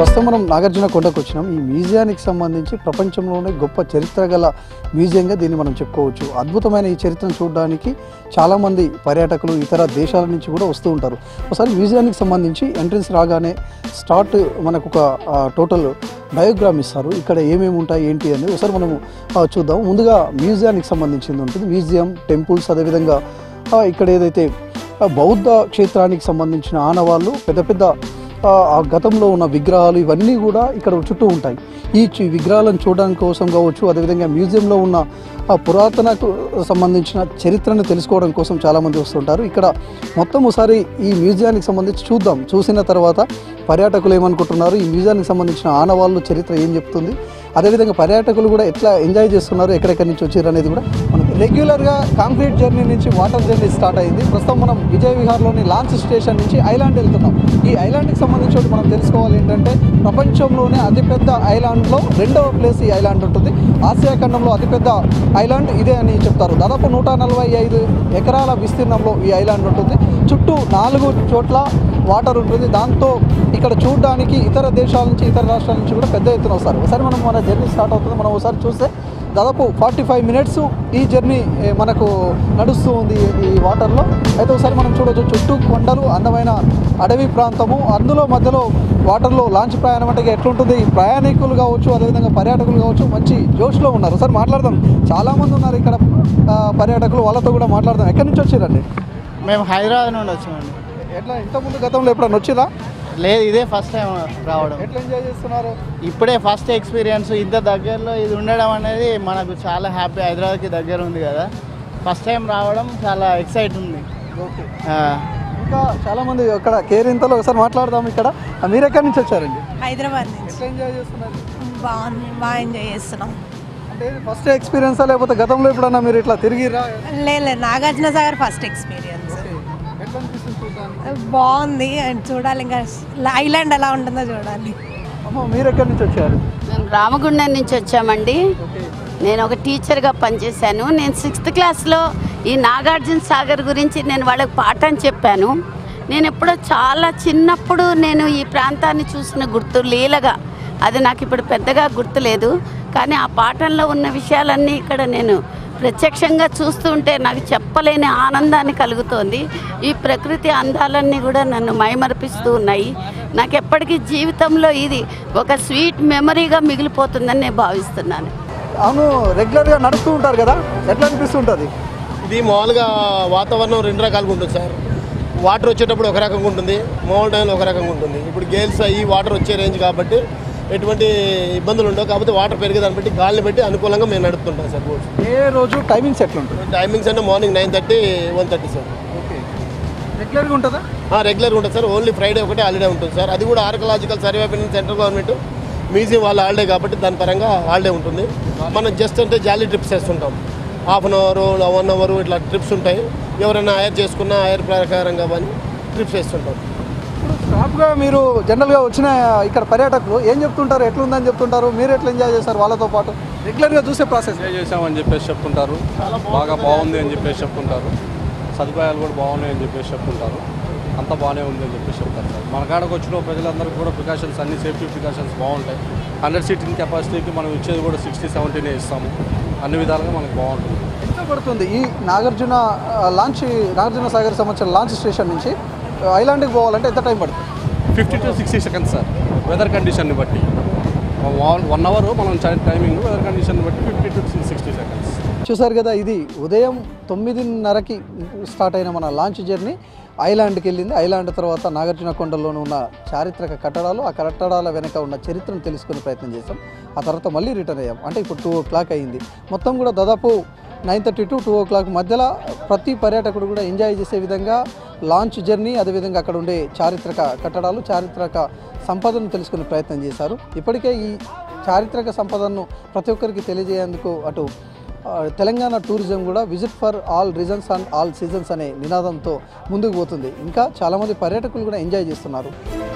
ప్రస్తుతం మనం నాగార్జున కొండకు వచ్చినాం. ఈ మ్యూజియానికి సంబంధించి ప్రపంచంలోనే గొప్ప చరిత్ర గల మ్యూజియంగా దీన్ని మనం చెప్పుకోవచ్చు. అద్భుతమైన ఈ చరిత్రను చూడడానికి చాలామంది పర్యాటకులు ఇతర దేశాల నుంచి కూడా వస్తూ ఉంటారు. ఒకసారి మ్యూజియానికి సంబంధించి ఎంట్రన్స్ రాగానే స్టార్ట్ మనకు ఒక టోటల్ డయాగ్రామ్ ఇస్తారు. ఇక్కడ ఏమేమి ఉంటాయి ఏంటి అని ఒకసారి మనము చూద్దాం. ముందుగా మ్యూజియానికి సంబంధించింది ఉంటుంది. మ్యూజియం, టెంపుల్స్, అదేవిధంగా ఇక్కడ ఏదైతే బౌద్ధ క్షేత్రానికి సంబంధించిన ఆనవాళ్ళు, పెద్ద పెద్ద ఆ గతంలో ఉన్న విగ్రహాలు ఇవన్నీ కూడా ఇక్కడ చుట్టూ ఉంటాయి. ఈ విగ్రహాలను చూడడానికి కోసం కావచ్చు, అదేవిధంగా మ్యూజియంలో ఉన్న పురాతనకు సంబంధించిన చరిత్రను తెలుసుకోవడం కోసం చాలామంది వస్తుంటారు. ఇక్కడ మొత్తం ఒకసారి ఈ మ్యూజియానికి సంబంధించి చూద్దాం. చూసిన తర్వాత పర్యాటకులు ఏమనుకుంటున్నారు, ఈ మ్యూజియానికి సంబంధించిన ఆనవాళ్ళు, చరిత్ర ఏం చెప్తుంది, అదేవిధంగా పర్యాటకులు కూడా ఎట్లా ఎంజాయ్ చేస్తున్నారు, ఎక్కడెక్కడి నుంచి వచ్చారు అనేది కూడా మనం రెగ్యులర్గా కాంక్రీట్ జర్నీ నుంచి వాటర్ జర్నీ స్టార్ట్ అయింది. ప్రస్తుతం మనం విజయ విహార్లోని లాంచ్ స్టేషన్ నుంచి ఐలాండ్ వెళ్తున్నాం. ఈ ఐలాండ్కి సంబంధించి మనం తెలుసుకోవాలి ఏంటంటే, ప్రపంచంలోనే అతిపెద్ద ఐలాండ్లో 2వ ప్లేస్ ఈ ఐలాండ్ ఉంటుంది. ఆసియా ఖండంలో అతిపెద్ద ఐలాండ్ ఇదే అని చెప్తారు. దాదాపు 145 ఎకరాల విస్తీర్ణంలో ఈ ఐలాండ్ ఉంటుంది. చుట్టూ 4 చోట్ల వాటర్ ఉంటుంది. దాంతో ఇక్కడ చూడడానికి ఇతర దేశాల నుంచి, ఇతర రాష్ట్రాల నుంచి కూడా పెద్ద ఎత్తున వస్తారు. ఒకసారి మనం మన జర్నీ స్టార్ట్ అవుతుంది. మనం ఒకసారి చూస్తే దాదాపు 45 మినిట్స్ ఈ జర్నీ మనకు నడుస్తూ ఉంది ఈ వాటర్లో. అయితే ఒకసారి మనం చూడవచ్చు, చుట్టూ కొండలు, అందమైన అడవి ప్రాంతము, అందులో మధ్యలో వాటర్లో లాంచ్ ప్రయాణం అంటే ఎట్లుంటుంది. ప్రయాణికులు కావచ్చు, అదేవిధంగా పర్యాటకులు కావచ్చు, మంచి జోష్లో ఉన్నారు. ఒకసారి మాట్లాడదాం. చాలామంది ఉన్నారు ఇక్కడ పర్యాటకులు, వాళ్ళతో కూడా మాట్లాడదాం. ఎక్కడి నుంచి వచ్చారండి? మేము హైదరాబాద్ నుండి వచ్చామండి. ఎట్లా ఇంతకుముందు గతంలో ఎప్పుడన్నా వచ్చిరా? లేదు, ఇదే ఫస్ట్ టైం రావడం. ఎట్లా ఎంజాయ్ చేస్తున్నారు? ఇప్పుడే ఫస్ట్ ఎక్స్పీరియన్స్. ఇంత దగ్గరలో ఇది ఉండడం అనేది మనకు చాలా హ్యాపీ. హైదరాబాద్కి దగ్గర ఉంది కదా, ఫస్ట్ టైం రావడం చాలా ఎక్సైట్ ఉంది. ఓకే. ఇంకా చాలామంది ఇక్కడ కేరింతలో ఒకసారి మాట్లాడదాం. ఇక్కడ మీరు ఎక్కడి నుంచి వచ్చారండి? హైదరాబాద్ నుంచి. ఎట్లా ఎంజాయ్ చేస్తున్నారు? బాగా ఎంజాయ్ చేస్తున్నాం. అంటే ఫస్ట్ ఎక్స్పీరియన్సా లేకపోతే గతంలో ఎప్పుడన్నా మీరు ఇట్లా తిరిగిరా? లేదు, నాగార్జున సాగర్ ఫస్ట్ ఎక్స్పీరియన్స్. ఎట్లా అనిపిస్తుంది చూడడానికి? బాగుంది అండ్ చూడాలి, ఇంకా ఐలాండ్ ఎలా ఉంటుందో చూడాలి. మీరు ఎక్కడి నుంచి వచ్చారు? మేము రామగుండం నుంచి వచ్చామండి. నేను ఒక టీచర్గా పనిచేశాను. నేను 6th క్లాస్లో ఈ నాగార్జున సాగర్ గురించి నేను వాళ్ళకి పాఠం చెప్పాను. నేను ఎప్పుడో చాలా చిన్నప్పుడు నేను ఈ ప్రాంతాన్ని చూసిన గుర్తు లీలగా, అది నాకు ఇప్పుడు పెద్దగా గుర్తులేదు. కానీ ఆ పాఠంలో ఉన్న విషయాలన్నీ ఇక్కడ నేను ప్రత్యక్షంగా చూస్తుంటే నాకు చెప్పలేని ఆనందాన్ని కలుగుతోంది. ఈ ప్రకృతి అందాలన్నీ కూడా నన్ను మైమరిపిస్తూ ఉన్నాయి. నాకు ఎప్పటికీ జీవితంలో ఇది ఒక స్వీట్ మెమరీగా మిగిలిపోతుందని నేను భావిస్తున్నాను. అవును, రెగ్యులర్గా నడుస్తూ ఉంటారు కదా, ఎట్లా అనిపిస్తుంటుంది? ఇది మామూలుగా వాతావరణం 2 రకాలుగా ఉంటుంది సార్. వాటర్ వచ్చేటప్పుడు ఒక రకంగా ఉంటుంది, మామూలు టైంలో ఒక రకంగా ఉంటుంది. ఇప్పుడు గేల్స్ అయ్యి వాటర్ వచ్చే రేంజ్ కాబట్టి ఎటువంటి ఇబ్బందులు ఉండవు. కాకపోతే వాటర్ పెరిగేదాన్ని బట్టి, గాలిని బట్టి అనుకూలంగా మేము నడుపుతుంటాం సార్ బోట్స్. ఏ రోజు టైమింగ్స్ ఎట్లా ఉంటుంది? టైమింగ్స్ అంటే మార్నింగ్ 9:30, 1:30 సార్. ఓకే. రెగ్యులర్గా ఉంటుందా? రెగ్యులర్గా ఉంటుంది సార్. ఓన్లీ ఫ్రైడే ఒకటే హాలిడే ఉంటుంది సార్. అది కూడా archaeological survey of India, central government museum వాళ్ళ హాలిడే కాబట్టి దాని పరంగా హాలిడే ఉంటుంది. మనం జస్ట్ అంటే జాలీ ట్రిప్స్ వేస్తుంటాం. ½ అన్ అవర్, 1 అవర్ ఇట్లా ట్రిప్స్ ఉంటాయి. ఎవరైనా హైర్ చేసుకున్న హైర్ ప్రకారంగా కానీ ట్రిప్స్ వేస్తుంటాం. ఇప్పుడు స్టాఫ్గా మీరు జనరల్గా వచ్చిన ఇక్కడ పర్యాటకులు ఏం చెప్తుంటారు, ఎట్లుందని చెప్తుంటారు, మీరు ఎట్లా ఎంజాయ్ చేస్తారు వాళ్ళతో పాటు? రెగ్యులర్గా చూసే ప్రాసెస్ ఎంజాయ్ చేసామని చెప్పేసి చెప్తుంటారు. బాగా బాగుంది అని చెప్పేసి చెప్తుంటారు. సదుపాయాలు కూడా బాగున్నాయి అని చెప్పేసి చెప్తుంటారు. అంతా బాగానే ఉంది అని చెప్పేసి చెప్తారు సార్. మన కాడకు వచ్చిన ప్రజలందరికీ కూడా ప్రికాషన్స్, అన్ని సేఫ్టీ ప్రికాషన్స్ బాగుంటాయి. 100 సీటింగ్ కెపాసిటీకి మనం ఇచ్చేది కూడా 60-70 ఇస్తాము. అన్ని విధాలుగా మనకు బాగుంటుంది. ఎంత పడుతుంది ఈ నాగార్జున సాగర్ సంబంధించిన లాంచ్ స్టేషన్ నుంచి ఐలాండ్కి పోవాలంటే ఎంత టైం పడుతుంది? 50 to 60 సెకండ్స్ సార్, వెదర్ కండిషన్ని బట్టి. 1 అవర్ మనం టైమింగ్, వెదర్ కండిషన్ బట్టి 50 to 60 సెకండ్స్. చూసారు కదా, ఇది ఉదయం 9:30కి స్టార్ట్ అయిన మన లాంచ్ జర్నీ ఐలాండ్కి వెళ్ళింది. ఐలాండ్ తర్వాత నాగార్జున కొండలోనే ఉన్న చారిత్రక కట్టడాలు, ఆ కట్టడాల వెనక ఉన్న చరిత్రను తెలుసుకునే ప్రయత్నం చేసాం. ఆ తర్వాత మళ్ళీ రిటర్న్ అయ్యాం. అంటే ఇప్పుడు 2 o'clock అయింది. మొత్తం కూడా దాదాపు 9:30 to 2 o'clock మధ్యలో ప్రతి పర్యాటకుడు కూడా ఎంజాయ్ చేసే విధంగా లాంచ్ జర్నీ, అదేవిధంగా అక్కడ ఉండే చారిత్రక కట్టడాలు, చారిత్రక సంపదను తెలుసుకునే ప్రయత్నం చేశారు. ఇప్పటికే ఈ చారిత్రక సంపదను ప్రతి ఒక్కరికి తెలియజేయేందుకు అటు తెలంగాణ టూరిజం కూడా visit for all reasons and all seasons అనే నినాదంతో ముందుకు పోతుంది. ఇంకా చాలామంది పర్యాటకులు కూడా ఎంజాయ్ చేస్తున్నారు.